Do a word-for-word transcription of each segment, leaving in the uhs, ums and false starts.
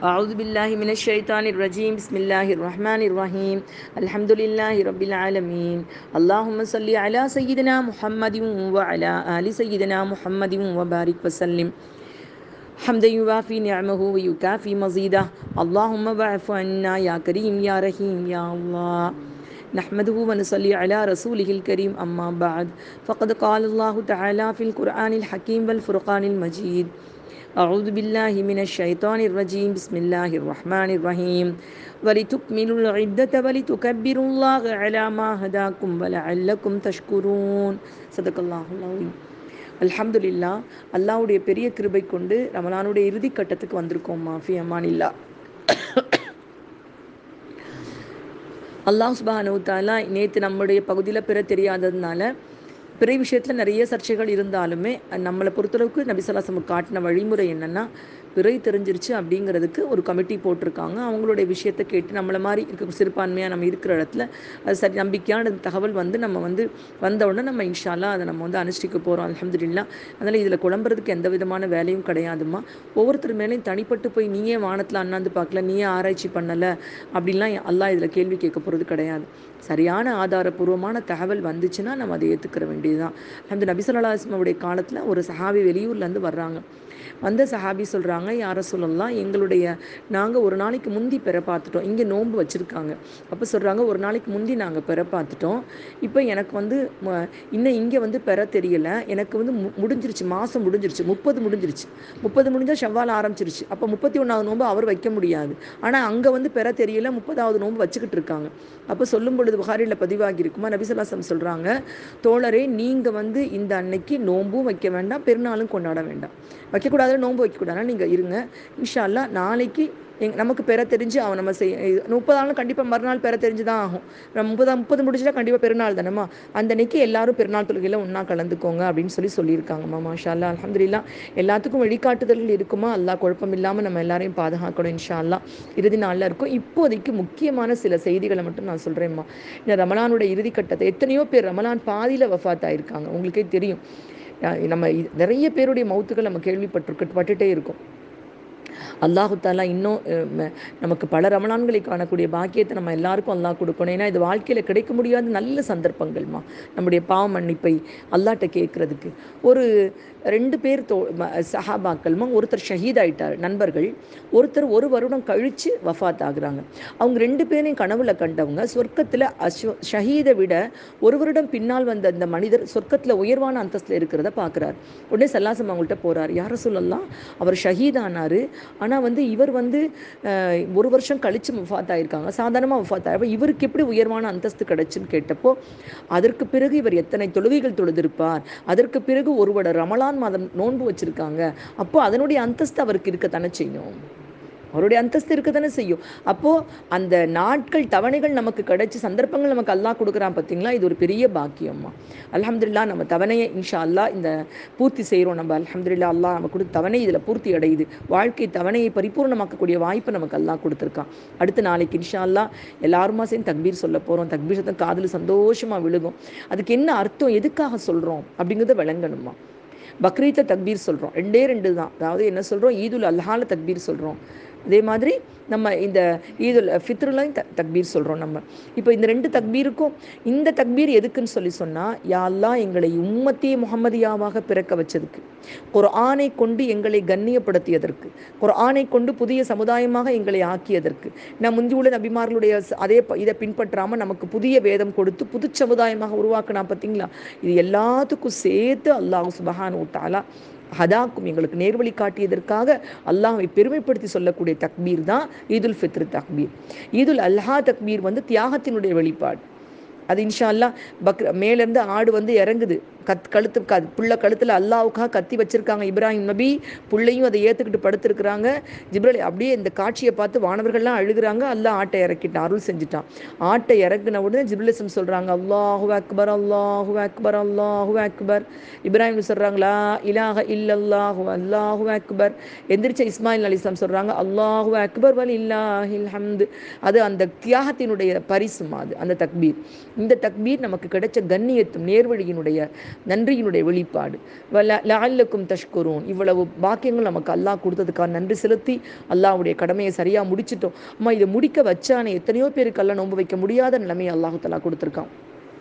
أعوذ بالله من الشيطان الرجيم بسم الله الرحمن الرحيم الحمد لله رب العالمين اللهم صل على سيدنا محمد وعلى آل سيدنا محمد وبارك وسلم حمدا يوافي نعمه ويكافي مزيده اللهم واعف عنا يا كريم يا رحيم يا الله نحمده ونصلي على رسوله الكريم أما بعد فقد قال الله تعالى في القرآن الحكيم والفرقان المجيد أعوذ بالله من الشيطان الرجيم بسم الله الرحمن الرحيم ولتكملوا العدة ولتكبروا الله على ما هداكم ولعلكم تشكرون صدق الله العظيم. அல்ஹம்துலில்லா, அல்லாஹ்வுடைய பெரிய கிருபை கொண்டு ரமலானுடைய இறுதி கட்டத்துக்கு வந்திருக்கோம். மாஃபி அமானில்லா. அல்லாஹ் சுப்ஹானஹு வ தஆலா நேற்று நம்முடைய பகுதியில் பிற தெரியாததுனால பிறை விஷயத்தில் நிறைய சர்ச்சைகள் இருந்தாலுமே நம்மளை பொறுத்தளவுக்கு நபி ஸல்லல்லாஹு அலைஹி வஸல்லம் காட்டின வழிமுறை என்னென்னா, பிறை தெரிஞ்சிருச்சு அப்படிங்கிறதுக்கு ஒரு கமிட்டி போட்டிருக்காங்க. அவங்களுடைய விஷயத்தை கேட்டு நம்மளை மாதிரி இருக்க சிறுபான்மையாக நம்ம இருக்கிற இடத்துல அது சரி நம்பிக்கையான தகவல் வந்து நம்ம வந்து வந்த உடனே நம்ம இன்ஷா அல்லாஹ் அதை நம்ம வந்து அனுஷ்டிக்க போகிறோம். அல்ஹம்துலில்லாஹ். அதனால் இதில் குழம்புறதுக்கு எந்த விதமான வேலையும் கிடையாதுமா. ஒவ்வொருத்தர் மேலேயும் தனிப்பட்டு போய் நீயே வானத்தில் அண்ணாந்து பார்க்கல, நீயே ஆராய்ச்சி பண்ணலை அப்படின்லாம் அல்லாஹ் இதில் கேள்வி கேட்க போகிறது கிடையாது. சரியான ஆதாரபூர்வமான தகவல் வந்துச்சுன்னா நம்ம அதை ஏற்றுக்கிற வேண்டியதுதான். அந்த நபி ஸல்லல்லாஹு அலைஹி வஸல்லம் உடைய காலத்தில் ஒரு சஹாபி வெளியூர்லேருந்து வர்றாங்க. வந்த சஹாபி சொல்கிறாங்க, யார சொல்லலாம், எங்களுடைய நாங்கள் ஒரு நாளைக்கு முந்தி பெற பார்த்துட்டோம், இங்கே நோன்பு வச்சுருக்காங்க. அப்போ சொல்கிறாங்க, ஒரு நாளைக்கு முந்தி நாங்கள் பெற பார்த்துட்டோம், இப்போ எனக்கு வந்து இன்னும் இங்கே வந்து பெற தெரியலை, எனக்கு வந்து மு முடிஞ்சிருச்சு மாதம் முடிஞ்சிருச்சு, முப்பது முடிஞ்சிருச்சு, முப்பது முடிஞ்சால் ஷவ்வால் ஆரம்பிச்சிருச்சு, அப்போ முப்பத்தி ஒன்றாவது நோன்பு அவர் வைக்க முடியாது. ஆனால் அங்கே வந்து பெற தெரியலை, முப்பதாவது நோன்பு வச்சுக்கிட்டு இருக்காங்க. அப்போ சொல்லும் பொழுது புகாரியில் பதிவாகி இருக்குமா, நபி ஸல்லல்லாஹு அலைஹி வஸல்லம் சொல்கிறாங்க, தோழரே நீங்கள் வந்து இந்த அன்னைக்கு நோன்பும் வைக்க வேண்டாம், பெருநாளும் கொண்டாட வேண்டாம், வைக்கக்கூடாது, நோன்பு வைக்கக்கூடாதுனா நீங்கள் இருங்க, இன்ஷா அல்லாஹ் நாளைக்கு எங் நமக்கு பெற தெரிஞ்சு அவன் நம்ம செய் முப்பது நாளும் கண்டிப்பாக மறுநாள் பெற தெரிஞ்சு தான் ஆகும். நம்ம முப்பதா முப்பது முடிச்சுட்டா கண்டிப்பாக பெருநாள் தானேம்மா, அந்த அன்னைக்கு எல்லாரும் பெருநாள் தொழுகையில் ஒன்றா கலந்துக்கோங்க அப்படின்னு சொல்லி சொல்லியிருக்காங்கம்மா. மாஷா அல்லாஹ், அல்ஹம்துலில்லாஹ். எல்லாத்துக்கும் வழிகாட்டுதல்கள் இருக்குமா, அல்லாஹ் குழப்பம் இல்லாமல் நம்ம எல்லாரையும் பாதுகாக்கணும் இன்ஷா அல்லாஹ். இறுதி நாளில் இருக்கும். இப்போதைக்கு முக்கியமான சில செய்திகளை மட்டும் நான் சொல்கிறேம்மா. இந்த ரமலானுடைய இறுதி கட்டத்தை எத்தனையோ பேர் ரமலான் பாதியில் வஃபாத் ஆகியிருக்காங்க, உங்களுக்கே தெரியும். நம்ம நிறைய பேருடைய மௌத்துகள் நம்ம கேள்விப்பட்டிருக்க பட்டுட்டே இருக்கும். அல்லாஹு தாலா இன்னும் நமக்கு பல ரமலான்களை காணக்கூடிய பாக்கியத்தை நம்ம எல்லாருக்கும் அல்லாஹ் கொடுக்கணும். ஏன்னா இது வாழ்க்கையில் கிடைக்க முடியாத நல்ல சந்தர்ப்பங்கள்மா, நம்முடைய பாவ மன்னிப்பை அல்லாஹ்ட்ட கேட்குறதுக்கு. ஒரு ரெண்டு பேர் தோ சஹாபாக்கள்மா, ஒருத்தர் ஷஹீத் ஆகிட்டார் நண்பர்கள், ஒருத்தர் ஒரு வருடம் கழித்து வஃபாத் ஆகுறாங்க. அவங்க ரெண்டு பேரையும் கனவுல கண்டவங்க சொர்க்கத்தில் அஸ்வ ஷஹீதை விட ஒரு வருடம் பின்னால் வந்த அந்த மனிதர் சொர்க்கத்தில் உயர்வான அந்தஸ்தில் இருக்கிறத பார்க்குறாரு. உடனே சல்லாசம் அவங்கள்ட்ட போகிறார், யார சொல்லலாம், அவர் ஷஹீதானார், ஆனால் வந்து இவர் வந்து ஒரு வருஷம் கழித்து வஃபாத் ஆகியிருக்காங்க, சாதாரணமாக வஃபாத் ஆகி இவருக்கு எப்படி உயர்வான அந்தஸ்து கிடைச்சுன்னு கேட்டப்போ, அதற்கு பிறகு இவர் எத்தனை தொழுகைகள் தொழுதிருப்பார், அதற்கு பிறகு ஒருவட ரமலான் மாதம் நோன்பு வச்சுருக்காங்க, அப்போ அதனுடைய அந்தஸ்து அவருக்கு இருக்கத்தானே செய்யும், அவருடைய அந்தஸ்து இருக்க தானே செய்யும். அப்போது அந்த நாட்கள் தவணைகள் நமக்கு கிடைச்சி சந்தர்ப்பங்கள் நமக்கு அல்லாஹ் கொடுக்குறான் பார்த்தீங்களா, இது ஒரு பெரிய பாக்கியம்மா. அல்ஹம்துலில்லாஹ். நம்ம தவணையை இன்ஷா அல்லாஹ் இந்த பூர்த்தி செய்கிறோம். நம்ம அல்ஹம்துலில்லாஹ், அல்லாஹ் நம்ம கொடுத்த தவணை இதில் பூர்த்தி அடையுது. வாழ்க்கை தவணையை பரிபூர்ணமாக்கக்கூடிய வாய்ப்பை நமக்கு அல்லாஹ் கொடுத்துருக்கான். அடுத்த நாளைக்கு இன்ஷா அல்லாஹ் எல்லாருமா சேர்ந்து தக்பீர் சொல்ல போகிறோம். தக்பீர் சத்தம் காதில் சந்தோஷமாக விழுகும். அதுக்கு என்ன அர்த்தம், எதுக்காக சொல்கிறோம் அப்படிங்கிறத விளங்கணுமா. பக்ரீத்தை தக்பீர் சொல்கிறோம், ரெண்டே ரெண்டு தான். அதாவது என்ன சொல்கிறோம், ஈதுல் அல்ஹால தக்பீர் சொல்கிறோம், அதே மாதிரி நம்ம இந்த ஈதுல் ஃபித்ருலையும் த தக்பீர் சொல்கிறோம் நம்ம. இப்போ இந்த ரெண்டு தக்பீருக்கும் இந்த தக்பீர் எதுக்குன்னு சொல்லி சொன்னால், யா அல்லாஹ் எங்களை உம்மத்தி முஹம்மதியாவாக பிறக்க வச்சதுக்கு, குர்ஆனை கொண்டு எங்களை கண்ணியப்படுத்தியதற்கு, குர்ஆனை கொண்டு புதிய சமுதாயமாக எங்களை ஆக்கியதற்கு, நான் முந்தி உள்ள நபிமார்களுடைய அதே இதை பின்பற்றாமல் நமக்கு புதிய வேதம் கொடுத்து புது சமுதாயமாக உருவாக்கினா பார்த்தீங்களா. இது எல்லாத்துக்கும் சேர்த்து அல்லாஹ் சுப்ஹானஹு வ தஆலா ஹதாக்கும் எங்களுக்கு நேர்வழி காட்டியதற்காக அல்லாஹ்வை பெருமைப்படுத்தி சொல்லக்கூடிய தக்பீர் தான் ஈதுல் ஃபித்ர் தக்பீர். ஈதுல் அல்ஹா தக்பீர் வந்து தியாகத்தினுடைய வெளிப்பாடு. அது இன்ஷா அல்லாஹ் பக்ர மேலேருந்து ஆடு வந்து இறங்குது, கத் கழுத்து க புள்ள கழுத்தில் அல்லாவுக்காக கத்தி வச்சுருக்காங்க இப்ராஹிம் நபி, புள்ளையும் அதை ஏற்றுக்கிட்டு படுத்துருக்குறாங்க. ஜிப்ரீல் அப்படியே இந்த காட்சியை பார்த்து வானவர்கள்லாம் அழுகிறாங்க. அல்லாஹ் ஆட்டை இறக்கிட்டான், அருள் செஞ்சுட்டான். ஆட்டை இறக்குன உடனே ஜிப்ரீல் சொல்கிறாங்க, அல்லாஹு அக்பர் அல்லாஹு அக்பர் அல்லாஹு அக்பர். இப்ராஹிம் சொல்கிறாங்களா, இலாஹ இல்லல்லாஹு அல்லாஹு அக்பர். எந்திரிச்ச இஸ்மாயில் அலைஹிஸ்ஸலாம் சொல்கிறாங்க, அல்லாஹு அக்பர் வல் இல்லாஹில் ஹம்து. அது அந்த தியாகத்தினுடைய பரிசுமா, அது அந்த தக்பீர். இந்த தக்பீர் நமக்கு கிடைச்ச கண்ணியத்தும் நேர்வழியினுடைய நன்றியினுடைய வெளிப்பாடு. வல லஅல்லக்கும் தஷ்குரூன், இவ்வளவு பாக்கியங்கள் நமக்கு அல்லாஹ் கொடுத்ததுக்காக நன்றி செலுத்தி அல்லாஹ்வுடைய கடமையை சரியாக முடிச்சிட்டோம். அம்மா இதை முடிக்க வச்சானே, எத்தனையோ பேருக்கு எல்லாம் நோன்பு வைக்க முடியாத நிலைமையை அல்லாஹ் தஆலா கொடுத்துருக்கான்.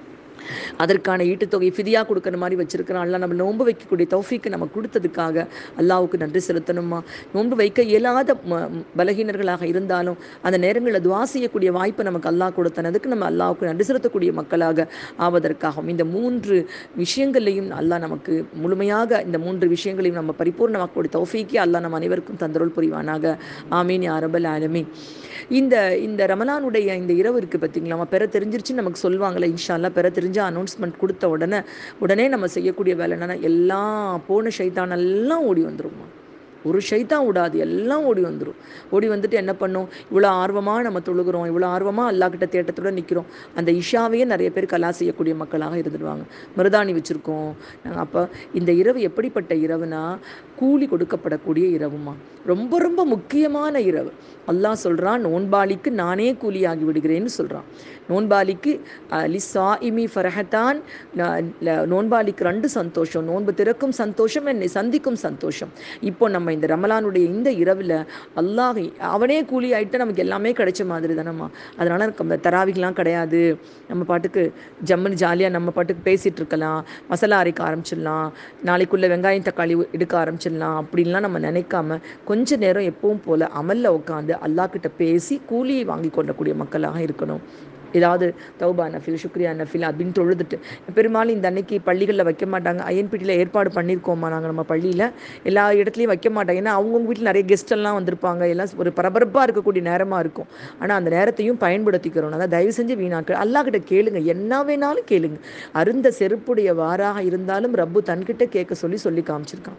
அதற்கான ஈட்டுத்தொகை ஃபிதியா கொடுக்குற மாதிரி வச்சிருக்கிறான். அல்லாஹ் நம்ம நோன்பு வைக்கக்கூடிய தௌஃபீக்கு நம்ம கொடுத்ததுக்காக அல்லாஹ்வுக்கு நன்றி செலுத்தணுமா. நோன்பு வைக்க இயலாத பலகீனர்களாக இருந்தாலும் அந்த நேரங்களில் துவா செய்யக்கூடிய வாய்ப்பு நமக்கு அல்லாஹ் கொடுத்தனதுக்கு நம்ம அல்லாஹ்வுக்கு நன்றி செலுத்தக்கூடிய மக்களாக ஆவதற்காகவும் இந்த மூன்று விஷயங்களையும் அல்லாஹ் நமக்கு முழுமையாக இந்த மூன்று விஷயங்களையும் நம்ம பரிபூர்ணமாக்கக்கூடிய தௌஃபீக்கே அல்லாஹ் நம்ம அனைவருக்கும் தந்தருள் புரிவானாக. ஆமீன் யா ரப்பல் ஆலமீன். இந்த இந்த ரமலானுடைய இந்த இரவு இருக்குது பார்த்தீங்களா, நம்ம பெற தெரிஞ்சிருச்சு நமக்கு சொல்லுவாங்களே, இன்ஷா அல்லாஹ் பெற தெரிஞ்ச அனௌன்ஸ்மெண்ட் கொடுத்த உடனே உடனே நம்ம செய்யக்கூடிய வேலை என்னன்னா, எல்லாம் போன ஷைத்தானெல்லாம் ஓடி வந்துருமா. ஒரு ஷைத்தான் விடாது, எல்லாம் ஓடி வந்துடும். ஓடி வந்துட்டு என்ன பண்ணும், இவ்வளோ ஆர்வமாக நம்ம தொழுகிறோம், இவ்வளோ ஆர்வமாக அல்லாஹ்கிட்ட தேட்டத்தோடு நிற்கிறோம். அந்த இஷாவையே நிறைய பேர் கலா செய்யக்கூடிய மக்களாக இருந்துடுவாங்க. மருதாணி வச்சுருக்கோம் நாங்கள். அப்போ இந்த இரவு எப்படிப்பட்ட இரவுனா, கூலி கொடுக்கப்படக்கூடிய இரவுமா, ரொம்ப ரொம்ப முக்கியமான இரவு. அல்லாஹ் சொல்கிறான், நோன்பாளிக்கு நானே கூலியாகி விடுகிறேன்னு சொல்கிறான். நோன்பாளிக்கு லிஸ்ஸாயிமி ஃபரஹத்தான், நோன்பாளிக்கு ரெண்டு சந்தோஷம், நோன்பு திறக்கும் சந்தோஷம், என்னை சந்திக்கும் சந்தோஷம். இப்போ நம்ம இந்த ரமலானுடைய இந்த இரவில் அல்லாஹ் அவனே கூலி ஆகிட்டு நமக்கு எல்லாமே கிடைச்ச மாதிரி தானம்மா. அதனால் நம்ம தராவிகலாம் கிடையாது, நம்ம பாட்டுக்கு ஜம்முன்னு ஜாலியாக நம்ம பாட்டுக்கு பேசிகிட்டு இருக்கலாம், மசாலா அரைக்க ஆரம்பிச்சிடலாம், நாளைக்குள்ளே வெங்காயம் தக்காளி எடுக்க ஆரம்பிச்சிடலாம் அப்படின்லாம் நம்ம நினைக்காம கொஞ்ச நேரம் எப்பவும் போல் அமலில் உட்காந்து அல்லாஹ்கிட்ட பேசி கூலியை வாங்கி கொள்ளக்கூடிய மக்களாக இருக்கணும். ஏதாவது தௌபா நஃபில், சுக்ரியா நஃபில் அப்படின்னு தொழுதுட்டு, பெரும்பாலும் இந்த அன்னைக்கு பள்ளிகளில் வைக்க மாட்டாங்க. ஐஎன்பிடியில் ஏற்பாடு பண்ணியிருக்கோம்மா நாங்கள், நம்ம பள்ளியில் எல்லா இடத்துலையும் வைக்க மாட்டாங்க. ஏன்னா அவங்கவுங்க வீட்டில் நிறைய கெஸ்டெல்லாம் வந்திருப்பாங்க, எல்லாம் ஒரு பரபரப்பாக இருக்கக்கூடிய நேரமாக இருக்கும். ஆனால் அந்த நேரத்தையும் பயன்படுத்திக்கிறோம். அதான் தயவு செஞ்சு வீணாக்க அல்லாஹ்கிட்ட கேளுங்க, என்ன வேணாலும் கேளுங்க. அருந்த செருப்புடைய வாராக இருந்தாலும் ரப்பு தன்கிட்ட கேட்க சொல்லி சொல்லி காமிச்சிருக்கான்.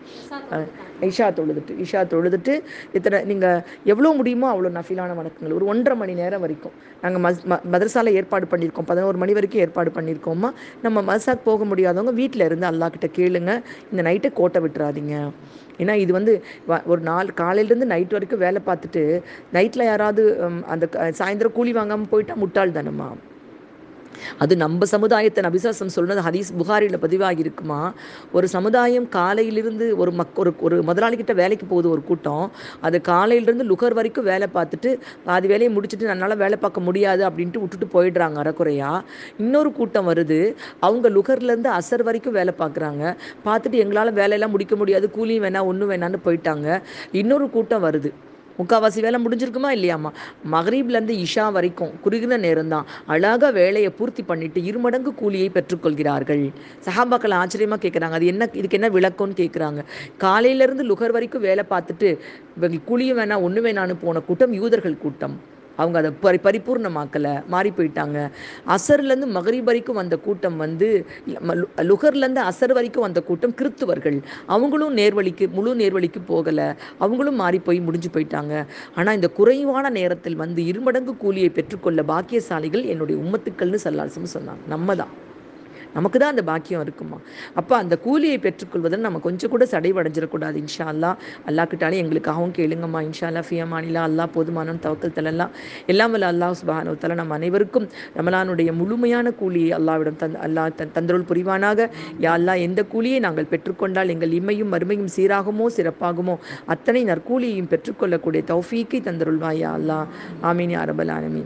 இஷா தொழுதுட்டு இஷா தொழுதுட்டு இத்தனை நீங்கள் எவ்வளோ முடியுமோ அவ்வளோ நஃபிலான வணக்கங்கள் ஒரு ஒன்றரை மணி நேரம் வரைக்கும் நாங்கள் மஸ் மதரசாவில் ஏற்பாடு பண்ணியிருக்கோம். பதினோரு மணி வரைக்கும் ஏற்பாடு பண்ணியிருக்கோம்மா. நம்ம மதரசாக்கு போக முடியாதவங்க வீட்டில் இருந்து அல்லாஹ்கிட்ட கேளுங்க. இந்த நைட்டை கோட்டை விட்டுறாதீங்க. ஏன்னா இது வந்து ஒரு நாள் காலையிலேருந்து நைட் வரைக்கும் வேலை பார்த்துட்டு நைட்டில் யாராவது அந்த சாயந்தரம் கூலி வாங்காமல் போயிட்டா முட்டாள் தானம்மா. அது நம்ம சமுதாயத்தை நபிசாசம் சொல்றது ஹதீஸ் புகாரியில் பதிவாகி இருக்குமா. ஒரு சமுதாயம் காலையிலிருந்து ஒரு மக் ஒரு ஒரு முதலாளிகிட்ட வேலைக்கு போகுது ஒரு கூட்டம், அது காலையிலேருந்து லுகர் வரைக்கும் வேலை பார்த்துட்டு பாதி வேலையை முடிச்சுட்டு என்னால் வேலை பார்க்க முடியாது அப்படின்ட்டு விட்டுட்டு போயிடுறாங்க அறக்குறையா. இன்னொரு கூட்டம் வருது, அவங்க லுகர்லேருந்து அசர் வரைக்கும் வேலை பார்க்குறாங்க, பார்த்துட்டு எங்களால் வேலையெல்லாம் முடிக்க முடியாது, கூலியும் வேணாம் ஒன்றும் வேணான்னு போயிட்டாங்க. இன்னொரு கூட்டம் வருது, முக்கால்வாசி வேலை முடிஞ்சிருக்குமா இல்லையாம்மா, மகரீப்லேருந்து இஷா வரைக்கும் குறுகின நேரம் தான், அழகாக வேலையை பூர்த்தி பண்ணிட்டு இருமடங்கு கூலியை பெற்றுக்கொள்கிறார்கள். சஹாபாக்கள் ஆச்சரியமாக கேட்குறாங்க, அது என்ன, இதுக்கு என்ன விளக்கம்னு கேட்குறாங்க. காலையிலேருந்து லுகர் வரைக்கும் வேலை பார்த்துட்டு கூலியும் வேணாம் ஒன்று வேணான்னு போன கூட்டம் யூதர்கள் கூட்டம். அவங்க அதை பரி பரிபூர்ணமாக்கலை, மாறி போயிட்டாங்க. அசர்லேருந்து மகரிப் வரைக்கும் வந்த கூட்டம் வந்து லுகர்லேருந்து அசர் வரைக்கும் வந்த கூட்டம் கிறித்துவர்கள். அவங்களும் நேர்வழிக்கு முழு நேர்வழிக்கு போகலை, அவங்களும் மாறி போய் முடிஞ்சு போயிட்டாங்க. ஆனால் இந்த குறைவான நேரத்தில் வந்து இருமடங்கு கூலியை பெற்றுக்கொள்ள பாக்கியசாலிகள் என்னுடைய உம்மத்துக்கள்னு சல்லாசம் சொன்னாங்க. நம்ம தான், நமக்கு தான் அந்த பாக்கியம் இருக்குமா. அப்போ அந்த கூலியை பெற்றுக்கொள்வதில் நம்ம கொஞ்சம் கூட சடைவடைஞ்சிடக்கூடாது. இன்ஷா அல்லா அல்லாஹ்கிட்டாலே எங்களுக்காகவும் கேளுங்கம்மா. இன்ஷா அல்லா ஃபியமானிலா, அல்லா போதுமான தவக்கல் தலல்லாம் எல்லாம் வல்ல அல்லாஹ் சுப்ஹானஹு வ தஆலா நம்ம அனைவருக்கும் ரமலானுடைய முழுமையான கூலியை அல்லாஹ்விடம் தந் அல்லாஹ் தன் தந்தருள் புரிவானாக. யா அல்லாஹ், எந்த கூலியை நாங்கள் பெற்றுக்கொண்டால் எங்கள் இம்மையும் மறுமையும் சீராகுமோ சிறப்பாகுமோ அத்தனை நற்கூலியையும் பெற்றுக்கொள்ளக்கூடிய தௌஃபீக்கை தந்தருள்வாயா அல்லாஹ். ஆமீன் யா ரப்பல் ஆலமீன்.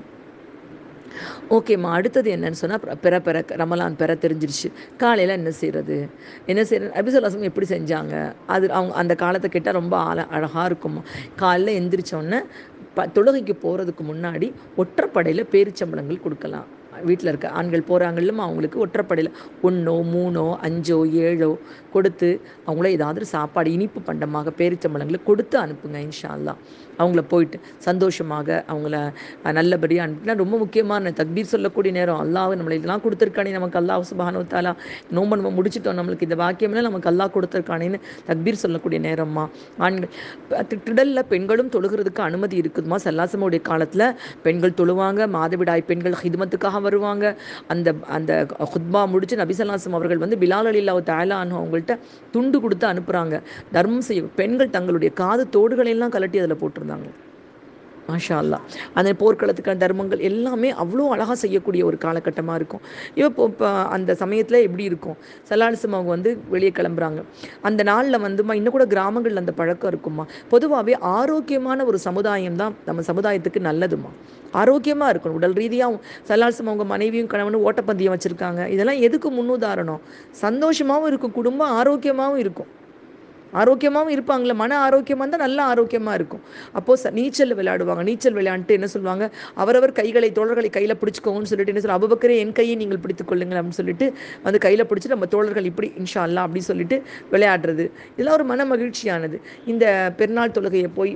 ஓகேம்மா, அடுத்தது என்னன்னு சொன்னால், பெற பெற ரமலான் பெற தெரிஞ்சிருச்சு, காலையில் என்ன செய்கிறது என்ன செய்கிறது நபி ஸல்லல்லாஹு அலைஹி வஸல்லம் எப்படி செஞ்சாங்க, அது அவங்க அந்த காலத்தை கேட்டால் ரொம்ப அழ அழகாக இருக்குமா. காலையில் எந்திரிச்சோடனே ப தொழுகைக்கு போகிறதுக்கு முன்னாடி ஒற்றைப்படையில் பேரிச்சம்பழங்கள் கொடுக்கலாம். வீட்டில் இருக்க ஆண்கள் போகிறாங்கல்ல, அவங்களுக்கு ஒற்றைப்படையில் ஒன்றோ மூணோ அஞ்சோ ஏழோ கொடுத்து அவங்கள ஏதாவது சாப்பாடு இனிப்பு பண்டமாக பேரிச்சம்பழங்களை கொடுத்து அனுப்புங்க. இன்ஷா அல்லாஹ் அவங்கள போயிட்டு சந்தோஷமாக அவங்கள நல்லபடியாக அனுப்பினா ரொம்ப முக்கியமான தக்பீர் சொல்லக்கூடிய நேரம். அல்லாஹ் நம்மளை இதெல்லாம் கொடுத்துருக்கானே, நமக்கு அல்லாஹ் சுப்ஹானஹு வ தஆலா நோன்பை நம்ம முடிச்சிட்டோம், நம்மளுக்கு இந்த வாக்கியம்னா நமக்கு அல்லாஹ் கொடுத்துருக்கானேன்னு தக்பீர் சொல்லக்கூடிய நேரம்மா. ஆண்கள் திடலில் பெண்களும் தொழுகிறதுக்கு அனுமதி இருக்குதுமா. சல்லாசமுடைய காலத்தில் பெண்கள் தொழுவாங்க, மாதவிடாய் பெண்கள் ஹிதுமத்துக்காக வருவாங்க. அந்த அந்த ஹுத்பா முடிச்சு நபி ஸல்லல்லாஹு அலைஹி வஸல்லம் அவர்கள் வந்து பிலால் ரலியல்லாஹு தஆலா அன்ஹு அவங்கள்ட்ட துண்டு கொடுத்து அனுப்புகிறாங்க. தர்மம் செய்ய பெண்கள் தங்களுடைய காது தோடுகளை எல்லாம் கலட்டி அதில் போட்டிருந்தாங்க. மாஷா அல்லா. அந்த போர்க்களத்துக்கான தர்மங்கள் எல்லாமே அவ்வளோ அழகாக செய்யக்கூடிய ஒரு காலகட்டமாக இருக்கும். இப்போ இப்போ அந்த சமயத்தில் எப்படி இருக்கும், சல்லாலிசம் அவங்க வந்து வெளியே கிளம்புறாங்க அந்த நாளில் வந்துமா, இன்னும் கூட கிராமங்களில் அந்த பழக்கம் இருக்குமா. பொதுவாகவே ஆரோக்கியமான ஒரு சமுதாயம் தான் நம்ம சமுதாயத்துக்கு நல்லதுமா. ஆரோக்கியமாக இருக்கணும் உடல் ரீதியாகவும். சல்லாலிசம் அவங்க மனைவியும் கணவனும் ஓட்டப்பந்தயம் வச்சுருக்காங்க. இதெல்லாம் எதுக்கு முன்னுதாரணம்? சந்தோஷமாகவும் இருக்கும் குடும்பம், ஆரோக்கியமாகவும் இருக்கும். ஆரோக்கியமாகவும் இருப்பாங்களே, மன ஆரோக்கியமாக இருந்தால் நல்லா ஆரோக்கியமாக இருக்கும். அப்போது ச நீச்சல் விளையாடுவாங்க. நீச்சல் விளையாண்டுட்டு என்ன சொல்லுவாங்க, அவரவர் கைகளை தோழர்களை கையில் பிடிச்சிக்கோங்கன்னு சொல்லிட்டு என்ன சொல்லுவாங்க, அபூபக்கரே என் கையை நீங்கள் பிடித்துக் கொள்ளுங்கள் அப்படின்னு சொல்லிட்டு வந்து கையில் பிடிச்சிட்டு நம்ம தோழர்கள் இப்படி இன்ஷா அல்லாஹ் அப்படின்னு சொல்லிட்டு விளையாடுறது. இதெல்லாம் ஒரு மன மகிழ்ச்சியானது. இந்த பெருநாள் தொழுகையை போய்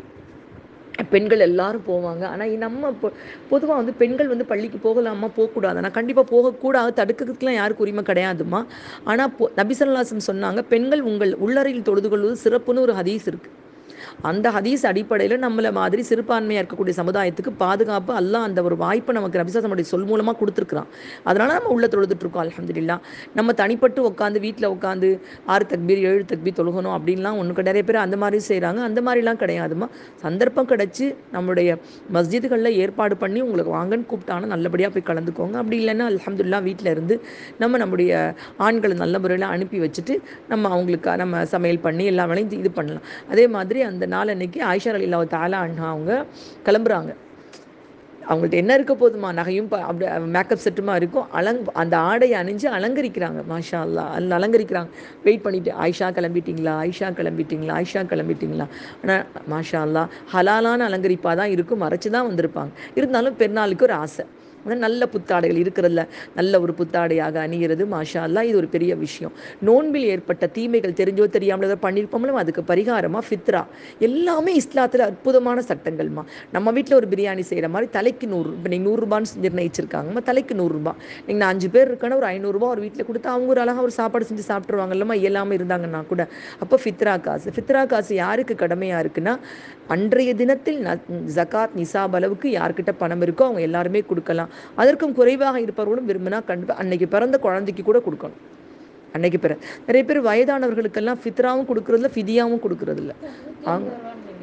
பெண்கள் எல்லாரும் போவாங்க. ஆனால் நம்ம பொ பொதுவாக வந்து பெண்கள் வந்து பள்ளிக்கு போகலாமா போகக்கூடாது. ஆனால் கண்டிப்பாக போகக்கூடாது, தடுக்கிறதுக்குலாம் யாருக்கு உரிமை கிடையாதுமா. ஆனால் பொ நபி ஸல்லல்லாஹு அலைஹி வஸல்லம் சொன்னாங்க, பெண்கள் உங்கள் உள்ளறையில் தொழுது கொள்வது சிறப்புன்னு ஒரு ஹதீஸ் இருக்குது. அந்த ஹதீஸ் அடிப்படையில் நம்மளை மாதிரி சிறுபான்மையாக இருக்கக்கூடிய சமுதாயத்துக்கு பாதுகாப்பு அல்லாஹ் அந்த ஒரு வாய்ப்பை நமக்கு நபி ஸல்லல்லாஹு அலைஹி வஸல்லம் சொல் மூலமாக கொடுத்துருக்குறான். அதனால் நம்ம உள்ள தொழுதுட்ருக்கோம் அல்ஹம்துலில்லாஹ். நம்ம தனிப்பட்டு உட்காந்து வீட்டில் உட்காந்து ஆறு தக்பீர் ஏழு தக்பீர் தொழுகணும் அப்படின்லாம் ஒன்று நிறைய பேர் அந்த மாதிரி செய்கிறாங்க. அந்த மாதிரிலாம் கிடையாதுமா. சந்தர்ப்பம் கிடச்சி நம்முடைய மஸ்ஜிதுகளில் ஏற்பாடு பண்ணி உங்களுக்கு வாங்கன்னு கூப்பிட்டாங்கன்னா நல்லபடியாக போய் கலந்துக்கோங்க. அப்படி இல்லைன்னா அல்ஹம்துலில்லாஹ் வீட்டில் இருந்து நம்ம நம்முடைய ஆண்களை நல்ல முறையில் அனுப்பி வச்சுட்டு நம்ம அவங்களுக்கு நம்ம சமையல் பண்ணி எல்லா வேலையும் இது பண்ணலாம். அதே மாதிரி அந்த நாள் அன்னைக்கு ஆயிஷா ரலியல்லாஹு தஆலா அன்ஹா அவங்க கிளம்புறாங்க. அவங்கள்ட்ட என்ன இருக்க போதுமா, நகையும் அப்படி மேக்கப் செட்டுமா இருக்கும். அலங் அந்த ஆடையை அணிஞ்சு அலங்கரிக்கிறாங்க. மாஷா அல்லா அதில் அலங்கரிக்கிறாங்க. வெயிட் பண்ணிவிட்டு ஆயிஷா கிளம்பிட்டிங்களா, ஆயிஷா கிளம்பிட்டிங்களா, ஆயிஷா கிளம்பிட்டிங்களா. ஆனால் மாஷா அல்லா ஹலாலான அலங்கரிப்பாக தான் இருக்கும், மறைச்சி தான் வந்திருப்பாங்க. இருந்தாலும் பெருநாளுக்கு ஒரு ஆசை, நல்ல புத்தாடைகள் இருக்கிறதுல நல்ல ஒரு புத்தாடையாக அணிகிறது. மாஷா அல்லா இது ஒரு பெரிய விஷயம். நோன்பில் ஏற்பட்ட தீமைகள் தெரிஞ்சோ தெரியாமல் ஏதோ பண்ணியிருப்போம்ல, அதுக்கு பரிகாரமாக ஃபித்ரா எல்லாமே இஸ்லாத்தில் அற்புதமான சட்டங்கள்மா. நம்ம வீட்டில் ஒரு பிரியாணி செய்கிற மாதிரி தலைக்கு நூறு, இப்போ நீங்கள் நூறுரூபான்னு நிர்ணயிச்சிருக்காங்கம்மா, தலைக்கு நூறுரூபா. நீங்கள் அஞ்சு பேர் இருக்கான ஒரு ஐநூறுரூபா ஒரு வீட்டில் கொடுத்து அவங்க ஒரு அழகாக ஒரு சாப்பாடு செஞ்சு சாப்பிட்ருவாங்கல்லம்மா, எல்லாமே இருந்தாங்கன்னா கூட. அப்போ ஃபித்ரா காசு, ஃபித்ரா காசு யாருக்கு கடமையாக இருக்குன்னா, அன்றைய தினத்தில் ந ஜகாத் நிசாப் அளவுக்கு யார்கிட்ட பணம் இருக்கோ அவங்க எல்லாருமே கொடுக்கலாம். அதற்கும் குறைவாக இருப்பவர்களும் விரும்பினா கண்டிப்பாக அன்னைக்கு பிறந்த குழந்தைக்கு கூட கொடுக்கணும். அன்னைக்கு பிற நிறைய பேர் வயதானவர்களுக்கெல்லாம் ஃபித்ராவும் கொடுக்குறதில்ல, ஃபிதியாவும் கொடுக்குறதில்ல. அவங்க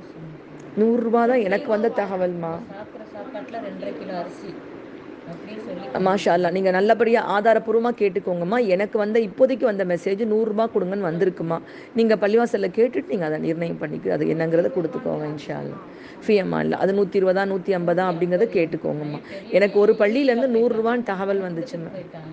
நூறுரூபா தான் எனக்கு வந்த தகவல்மா. மாஷா அல்லா நீங்கள் நல்லபடியாக ஆதாரப்பூர்வமாக கேட்டுக்கோங்கம்மா. எனக்கு வந்த இப்போதைக்கு வந்த மெசேஜ் நூறுரூபா கொடுங்கன்னு வந்திருக்குமா. நீங்கள் பள்ளிவாசலில் கேட்டுட்டு நீங்கள் அதை நிர்ணயம் பண்ணிக்க, அது என்னங்கிறத கொடுத்துக்கோங்க இன்ஷா அல்லா. ஃபியம்மா இல்லை அது நூற்றி இருபதா நூற்றி ஐம்பதா அப்படிங்கிறத கேட்டுக்கோங்கம்மா. எனக்கு ஒரு பள்ளியிலேருந்து நூறுரூவான்னு தகவல் வந்துச்சுன்னா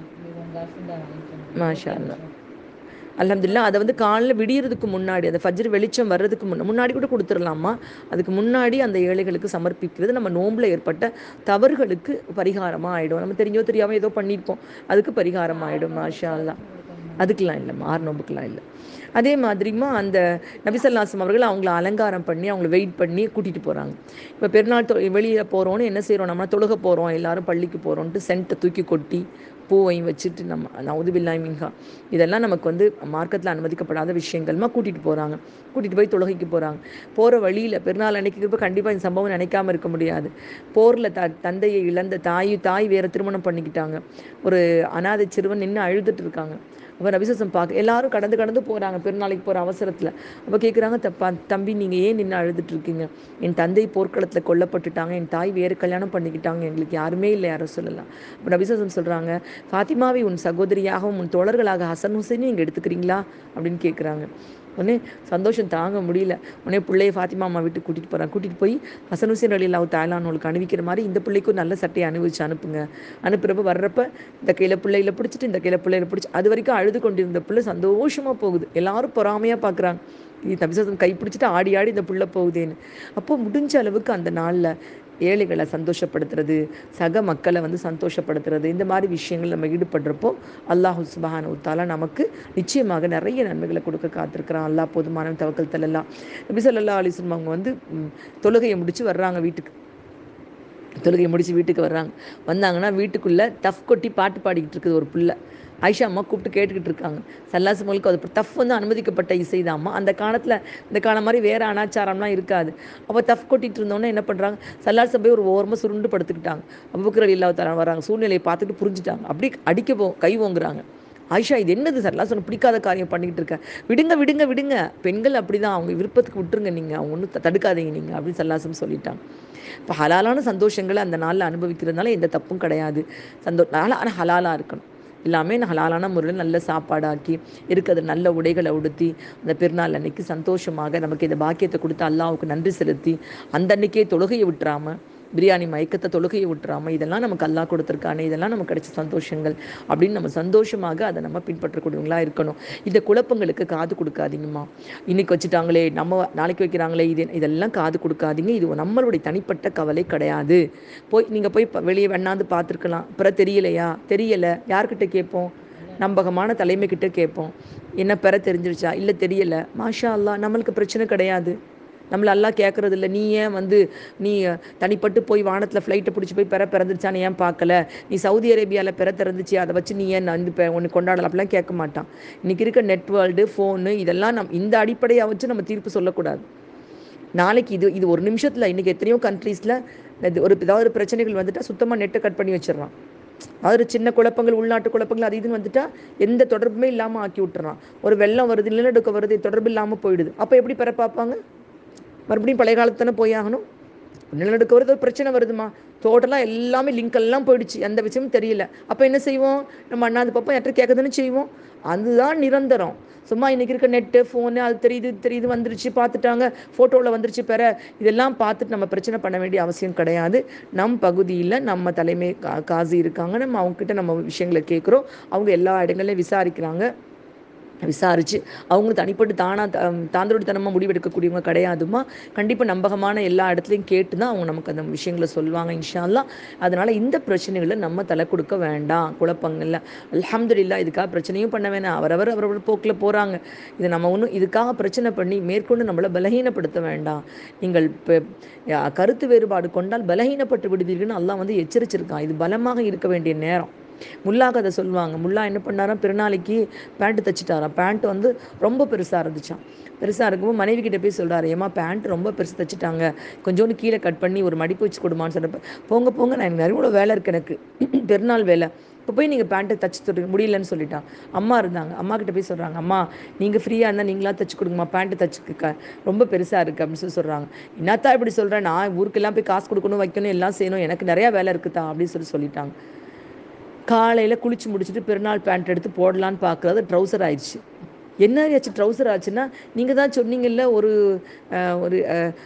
மாஷா அல்லா அல்ஹம்துலில்லாஹ். அதை வந்து காலையில் விடியறதுக்கு முன்னாடி, அந்த ஃபஜ்ர் வெளிச்சம் வர்றதுக்கு முன்ன முன்னாடி கூட கொடுத்துடலாமா. அதுக்கு முன்னாடி அந்த ஏழைகளுக்கு சமர்ப்பிக்கிறது நம்ம நோம்பில் ஏற்பட்ட தவறுகளுக்கு பரிகாரமாக ஆகிடும். நம்ம தெரிஞ்சோ தெரியாமல் ஏதோ பண்ணியிருப்போம், அதுக்கு பரிகாரம் ஆகிடும். மாஷா அல்லா அதுக்கெலாம் இல்லைம்மா, ஆறு நோம்புக்கெலாம் இல்லை. அதே மாதிரிமா அந்த நபி ஸல்லல்லாஹு அலைஹி வஸல்லம் அவர்கள் அவங்கள அலங்காரம் பண்ணி அவங்கள வெயிட் பண்ணி கூட்டிகிட்டு போகிறாங்க. இப்போ பெருநாள் தொ வெளியில் போகிறோன்னு என்ன செய்கிறோம், நம்ம தொழுக போகிறோம் எல்லோரும் பள்ளிக்கு போகிறோன்ட்டு சென்ட்டை தூக்கி கொட்டி பூவையும் வச்சுட்டு நம்ம நவுது பில்லாஹி மின்ஹா இதெல்லாம் நமக்கு வந்து மார்க்கத்தில் அனுமதிக்கப்படாத விஷயங்கள்மா கூட்டிகிட்டு போகிறாங்க. கூட்டிகிட்டு போய் தொழுகைக்கு போகிறாங்க. போகிற வழியில் பெருநாள் அன்னைக்கு இப்போ கண்டிப்பாக இந்த சம்பவம் நினைக்காமல் இருக்க முடியாது. போரில் த தந்தையை இழந்த தாய் தாய் வேறு திருமணம் பண்ணிக்கிட்டாங்க. ஒரு அனாதை சிறுவன் நின்று அழுதுட்டு இருக்காங்க. அப்போ நபிசம் பார்க்க எல்லாரும் கடந்து கடந்து போகிறாங்க பெருநாளைக்கு போகிற அவசரத்தில். அப்போ கேட்குறாங்க, தப்பா தம்பி நீங்கள் ஏன் நின்று அழுதுட்டுருக்கீங்க, என் தந்தை போர்க்களத்தில் கொல்லப்பட்டுட்டாங்க, என் தாய் வேறு கல்யாணம் பண்ணிக்கிட்டாங்க, எங்களுக்கு யாருமே இல்லை யாரும் சொல்லலாம். அப்போ நபிசம் சொல்கிறாங்க, ஃபாத்திமாவை உன் சகோதரியாகவும் உன் தோழர்களாக ஹசன் ஹுசைனையும் இங்கே எடுத்துக்கிறீங்களா அப்படின்னு கேட்குறாங்க. உடனே சந்தோஷம் தாங்க முடியல. உடனே பிள்ளையை ஃபாத்திமா அம்மா வீட்டுக்கு கூட்டிகிட்டு போகிறாங்க. கூட்டிகிட்டு போய் ஹசன் ஹுசைன் ரலியல்லாஹு தஆலா அன்ஹுவுக்கு அணிவிக்கிற மாதிரி இந்த பிள்ளைக்கும் நல்ல சட்டையை அணிவிச்சு அனுப்புங்க. அனுப்புகிறப்ப வர்றப்ப இந்த கையில் பிள்ளையில பிடிச்சிட்டு இந்த கையில் பிள்ளையில பிடிச்சி அது வரைக்கும் அழுது கொண்டிருந்த பிள்ளை சந்தோஷமாக போகுது. எல்லாரும் பொறாமையாக பார்க்குறாங்க, இது நபிசம் கை பிடிச்சிட்டு ஆடி ஆடி இந்த பிள்ளை போகுதேன்னு. அப்போது முடிஞ்ச அளவுக்கு அந்த நாளில் ஏழைகளை சந்தோஷப்படுத்துறது, சக மக்களை வந்து சந்தோஷப்படுத்துறது, இந்த மாதிரி விஷயங்கள் நம்ம ஈடுபடுறப்போ அல்லாஹ் சுப்ஹானஹு வ தஆலா நமக்கு நிச்சயமாக நிறைய நன்மைகளை கொடுக்க காத்திருக்கிறான். அல்லாஹ் போதுமான தவக்கல் அல்லா. நபி ஸல்லல்லாஹு அலைஹி வஸல்லம் அவங்க வந்து தொழுகையை முடித்து வர்றாங்க வீட்டுக்கு. தொழுகையை முடித்து வீட்டுக்கு வர்றாங்க. வந்தாங்கன்னா வீட்டுக்குள்ளே தஃப் கொட்டி பாட்டு பாடிக்கிட்டு இருக்குது ஒரு பிள்ளை. ஆயிஷா அம்மா கூப்பிட்டு கேட்டுக்கிட்டு இருக்காங்க. சல்லாசமலுக்கு அது தஃப் வந்து அனுமதிக்கப்பட்ட இசைதாம்மா. அந்த காலத்தில் இந்த காலம் மாதிரி வேறு அனாச்சாரம்லாம் இருக்காது. அப்போ தஃப் கொட்டிகிட்டு இருந்தோன்னே என்ன பண்ணுறாங்க, சல்லாசம் போய் ஒரு ஓரமாக சுருண்டு படுத்துக்கிட்டாங்க. அபூபக்கர் ரலியல்லாஹு தஆலா வராங்க, சூழ்நிலையை பார்த்துட்டு புரிஞ்சுட்டாங்க. அப்படி அடிக்க போ கை ஓங்குறாங்க. ஆயிஷா இது என்னது சரலா சொன்ன பிடிக்காத காரியம் பண்ணிக்கிட்டு இருக்கேன், விடுங்க விடுங்க விடுங்க, பெண்கள் அப்படி தான், அவங்க விருப்பத்துக்கு விட்டுருங்க, நீங்கள் அவங்க ஒன்றும் தடுக்காதீங்க நீங்கள் அப்படின்னு சல்லாசம் சொல்லிட்டாங்க. இப்போ ஹலாலான சந்தோஷங்களை அந்த நாளில் அனுபவிக்கிறதுனால எந்த தப்பும் கிடையாது. சந்தோ ஆனால் ஹலாலாக இருக்கணும் எல்லாமே. ஹலாலான முறையில் நல்ல சாப்பாடாக்கி இருக்கிறது, நல்ல உடைகளை உடுத்தி அந்த பெருநாள் அன்னைக்கு சந்தோஷமாக நமக்கு இந்த பாக்கியத்தை கொடுத்து அல்லாவுக்கு நன்றி செலுத்தி அந்த அன்னைக்கே தொழுகையை விட்டுறாமல், பிரியாணி மயக்கத்தை தொழுகையை விட்டுறாமல், இதெல்லாம் நமக்கு அல்லா கொடுத்துருக்கானே, இதெல்லாம் நமக்கு கிடைச்ச சந்தோஷங்கள் அப்படின்னு நம்ம சந்தோஷமாக அதை நம்ம பின்பற்றக்கூடியவங்களா இருக்கணும். இந்த குழப்பங்களுக்கு காது கொடுக்காதீங்கம்மா. இன்னைக்கு வச்சுட்டாங்களே, நம்ம நாளைக்கு வைக்கிறாங்களே, இது இதெல்லாம் காது கொடுக்காதீங்க. இது நம்மளுடைய தனிப்பட்ட கவலை கிடையாது. போய் நீங்கள் போய் வெளியே வேணாந்து பார்த்துருக்கலாம், அப்புறம் தெரியலையா, தெரியலை, யார்கிட்ட கேட்போம்? நம்பகமான தலைமை கிட்ட கேட்போம். என்ன பெற தெரிஞ்சிருச்சா, இல்லை தெரியலை, மாஷா அல்லா, நம்மளுக்கு பிரச்சனை கிடையாது. நம்மளை எல்லாம் கேட்குறது இல்லை, நீ ஏன் வந்து நீ தனிப்பட்டு போய் வானத்தில் ஃப்ளைட்டை பிடிச்சி போய் பெற பிறந்துருச்சான்னு ஏன் பார்க்கல, நீ சவுதி அரேபியாவில் பெற திறந்துச்சு அதை வச்சு நீ ஏன் வந்து இப்போ ஒன்று கொண்டாடலாம் அப்படிலாம் கேட்க மாட்டான். இன்றைக்கி இருக்க நெட் வேர்ல்டு ஃபோனு இதெல்லாம் நம் இந்த அடிப்படையாக வச்சு நம்ம தீர்ப்பு சொல்லக்கூடாது. நாளைக்கு இது இது ஒரு நிமிஷத்தில் இன்றைக்கி எத்தனையோ கண்ட்ரீஸில் ஒரு ஏதாவது பிரச்சனைகள் வந்துட்டால் சுத்தமாக நெட்டை கட் பண்ணி வச்சிடறான். அதாவது சின்ன குழப்பங்கள், உள்நாட்டு குழப்பங்கள் அது இதுன்னு வந்துட்டால் எந்த தொடர்புமே இல்லாமல் ஆக்கி விட்டுறான். ஒரு வெள்ளம் வருது, நிலநடுக்கம் வருது, தொடர்பு இல்லாமல் போயிடுது. அப்போ எப்படி பெற பார்ப்பாங்க? மறுபடியும் பழைய காலத்தானே போய் ஆகணும். நிலநடுக்க வருது, ஒரு பிரச்சனை வருதுமா, டோட்டலாக எல்லாமே லிங்க் எல்லாம் போயிடுச்சு, எந்த விஷயமும் தெரியல. அப்போ என்ன செய்வோம்? நம்ம அண்ணாந்து பார்ப்போம், எட்ட கேட்கதானே செய்வோம். அதுதான் நிரந்தரம். சும்மா இன்றைக்கி இருக்க நெட்டு ஃபோனு அது தெரியுது தெரியுது வந்துருச்சு, பார்த்துட்டாங்க, ஃபோட்டோவில் வந்துருச்சு பெற, இதெல்லாம் பார்த்துட்டு நம்ம பிரச்சனை பண்ண வேண்டிய அவசியம் கிடையாது. நம் பகுதியில் நம்ம தலைமை கா காசி இருக்காங்க, நம்ம அவங்கக்கிட்ட நம்ம விஷயங்களை கேட்குறோம், அவங்க எல்லா இடங்கள்லையும் விசாரிக்கிறாங்க. விசாரித்து அவங்களும் தனிப்பட்டு தானாக தாந்தோடித்தனமாக முடிவெடுக்கக்கூடியவங்க கிடையாதுமா. கண்டிப்பாக நம்பகமான எல்லா இடத்துலையும் கேட்டு தான் அவங்க நமக்கு அந்த விஷயங்களை சொல்லுவாங்க இன்ஷா அல்லாஹ். அதனால் இந்த பிரச்சனைகளை நம்ம தலை கொடுக்க வேண்டாம். குழப்பங்கள்ல அல்ஹம்துலில்லாஹ் இதுக்காக பிரச்சனையும் பண்ண வேணாம். அவரவர் அவரோட போக்கில் போகிறாங்க. இதை நம்ம ஒன்றும் இதுக்காக பிரச்சனை பண்ணி மேற்கொண்டு நம்மளை பலகீனப்படுத்த வேண்டாம். நீங்கள் இப்போ கருத்து வேறுபாடு கொண்டால் பலகீனப்பட்டு விடுவீர்கள்னு அல்லாஹ் வந்து எச்சரிச்சிருக்கான். இது பலமாக இருக்க வேண்டிய நேரம். முல்லாக்கு அதை சொல்லுவாங்க. முல்லா என்ன பண்ணாராம், பெருநாளைக்கு பேண்ட்டு தைச்சிட்டாராம். பேண்ட்டு வந்து ரொம்ப பெருசாக இருந்துச்சான். பெருசாக இருக்கும்போது மனைவி கிட்டே போய் சொல்கிறாரு, ஏமா பேண்ட் ரொம்ப பெருசு தைச்சிட்டாங்க, கொஞ்சோண்டு கீழே கட் பண்ணி ஒரு மடிப்பு வச்சு கொடுமான்னு சொல்கிறப்ப, போங்க போங்க, நான் எனக்கு நிறைய வேலை இருக்குது, எனக்கு பெருநாள் வேலை, இப்போ போய் நீங்கள் பேண்ட்டை தைச்சி தர முடியலன்னு சொல்லிட்டான். அம்மா இருந்தாங்க, அம்மா கிட்ட போய் சொல்கிறாங்க, அம்மா நீங்கள் ஃப்ரீயாக இருந்தால் நீங்களாக தைச்சி கொடுங்கம்மா, பேண்ட்டு தைச்சிக்க ரொம்ப பெருசாக இருக்குது அப்படின்னு சொல்லி சொல்கிறாங்க. என்னத்தான் இப்படி சொல்கிறேன், நான் ஊருக்கெல்லாம் போய் காசு கொடுக்கணும், வைக்கணும், எல்லாம் செய்யணும், எனக்கு நிறையா வேலை இருக்குதா அப்படின்னு சொல்லி சொல்லிட்டாங்க. காலையில் குளித்து முடிச்சுட்டு பெருநாள் பேண்ட் எடுத்து போடலான்னு பார்க்குறது ட்ரௌசர் ஆயிடுச்சு. என்ன ஆச்சு ட்ரௌசர் ஆச்சுன்னா, நீங்கள் தான் சொன்னீங்கல்ல ஒரு ஒரு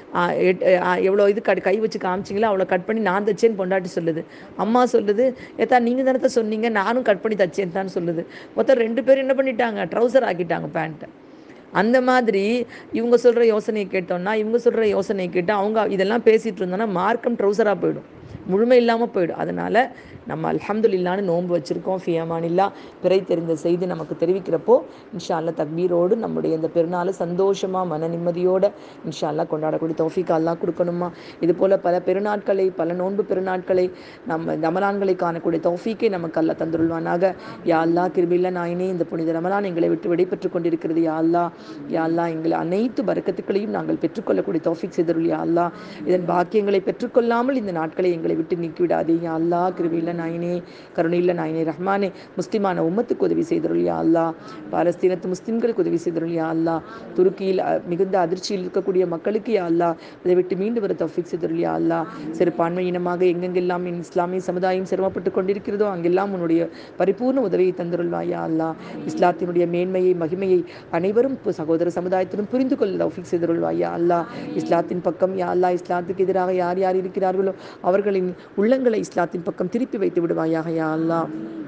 எவ்வளோ இது கட் கை வச்சு காமிச்சிங்களா, அவ்வளோ கட் பண்ணி நான் தைச்சேன்னு பொண்டாட்டி சொல்லுது. அம்மா சொல்லுது, ஏத்தா நீங்கள் தானே சொன்னீங்க, நானும் கட் பண்ணி தைச்சேன் தான் சொல்லுது. மொத்தம் ரெண்டு பேரும் என்ன பண்ணிட்டாங்க, ட்ரௌசர் ஆக்கிட்டாங்க பேண்ட்டை. அந்த மாதிரி இவங்க சொல்கிற யோசனையை கேட்டோம்னா, இவங்க சொல்கிற யோசனையை கேட்டால் அவங்க இதெல்லாம் பேசிகிட்டு இருந்தோன்னா மார்க்கம் ட்ரௌசராக போயிடும், முழுமை இல்லாமல் போயிடும். அதனால் நம்ம அல்ஹம்துலில்லாஹ்னு நோன்பு வச்சுருக்கோம். ஃபியமானில்லா பிறை தெரிந்த செய்தி நமக்கு தெரிவிக்கிறப்போ இன்ஷா அல்லாஹ் தக்பீரோடு நம்முடைய இந்த பெருநாளை சந்தோஷமாக மன நிம்மதியோடு இன்ஷா அல்லாஹ் கொண்டாடக்கூடிய தௌஃபீக் அல்லாஹ் கொடுக்கணுமா. இது போல் பல பெருநாட்களை, பல நோன்பு பெருநாட்களை, நம்ம ரமலான்களை காணக்கூடிய தௌஃபீக்கை நமக்கு அல்லாஹ் தந்துருள்வானாக. யா அல்லாஹ் கிருபில்ல நாயினே, இந்த புனித ரமலான் எங்களை விட்டு விடைபெற்று கொண்டிருக்கிறது. யா அல்லாஹ், யா அல்லாஹ் எங்களை அனைத்து பரக்கத்துக்களையும் நாங்கள் பெற்றுக்கொள்ளக்கூடிய தௌஃபீக் செய்தருள். யா அல்லாஹ், இதன் பாக்கியங்களை பெற்றுக்கொள்ளாமல் இந்த நாட்களை எங்களை விட்டு நீக்கிவிடாதே. யா அல்லாஹ் கிருபில்ல நாயினே, கருணையில்ல நாயினே, ரஹ்மானே, முஸ்லிமான உம்மத்துக்கு உதவி செய்தருள். யா அல்லாஹ், பாலஸ்தீனத்து முஸ்லிம்களுக்கு உதவி செய்தருள். யா அல்லாஹ், துருக்கியில் மிகுந்த அதிர்ச்சியில் இருக்கக்கூடிய மக்களுக்கு யா அல்லாஹ் அதை விட்டு மீண்டு வர தௌஃபீக் செய்தருள். யா அல்லாஹ், சிறுபான்மையினமாக எங்கெங்கெல்லாம் இஸ்லாமிய சமுதாயம் சிரமப்பட்டு கொண்டிருக்கிறதோ அங்கெல்லாம் உன்னுடைய பரிபூர்ண உதவியை தந்துருள்வா. யா அல்லாஹ், இஸ்லாத்தினுடைய மேன்மையை, மகிமையை அனைவரும் சகோதர சமுதாயத்திலும் புரிந்து கொள்ள தௌஃபீக் செய்தருள்வா. யா அல்லாஹ், இஸ்லாத்தின் பக்கம் யா அல்லாஹ் இஸ்லாத்துக்கு எதிராக யார் யார் இருக்கிறார்களோ அவர்களின் உள்ளங்களை இஸ்லாத்தின் பக்கம் திருப்பி வைத்து விடுவாயாக. யா அல்லாஹ்.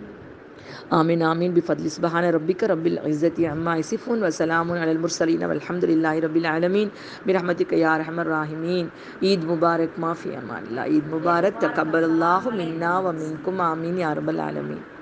ஆமீன் ஆமீன். பிஃபத்லி சுப்ஹான ரப்பிக்க ரப்பில் இஸ்ஸத்தி அம்மா யசிஃபூன் வ ஸலாமுன் அலல் முர்ஸலீன் வல்ஹம்துலில்லாஹி ரப்பில் ஆலமீன் பிரஹ்மதிக யா அர்ஹமர் ராஹிமீன். ஈத் முபாரக், மாஃபி அமானில்லா. ஈத் முபாரக், தகப்பலல்லாஹு மின்னா வ மின்கும். ஆமீன் யா ரப்பல் ஆலமீன்.